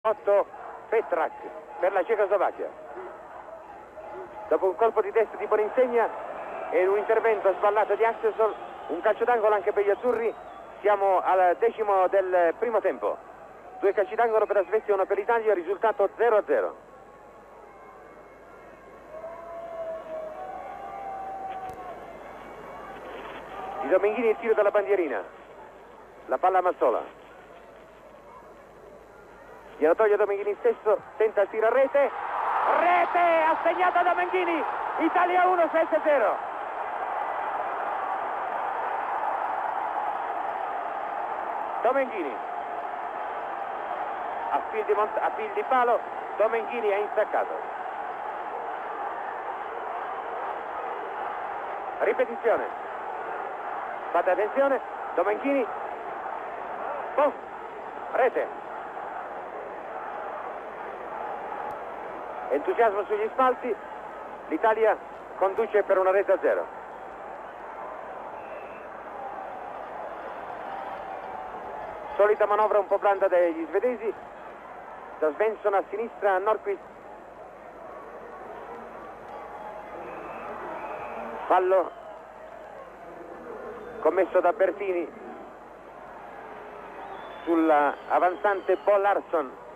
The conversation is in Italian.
8 Petrak per la Cecoslovacchia. Dopo un colpo di testa di Boninsegna e un intervento sballato di Axelson, un calcio d'angolo anche per gli azzurri. Siamo al 10° del primo tempo. 2 calci d'angolo per la Svezia e uno per l'Italia, risultato 0-0. Di Domenghini il tiro dalla bandierina, la palla a Mazzola. Glielo toglie Domenghini stesso, tenta il tiro a rete, ha segnato Domenghini, Italia 1, Svezia 0. Domenghini a fil di palo, Domenghini ha insaccato. Ripetizione, fate attenzione, Domenghini, boh, rete. Entusiasmo sugli spalti, l'Italia conduce per una rete a 0. Solita manovra un po' blanda degli svedesi, da Svensson a sinistra a Nordqvist. Fallo commesso da Bertini sull'avanzante Bo Larsson.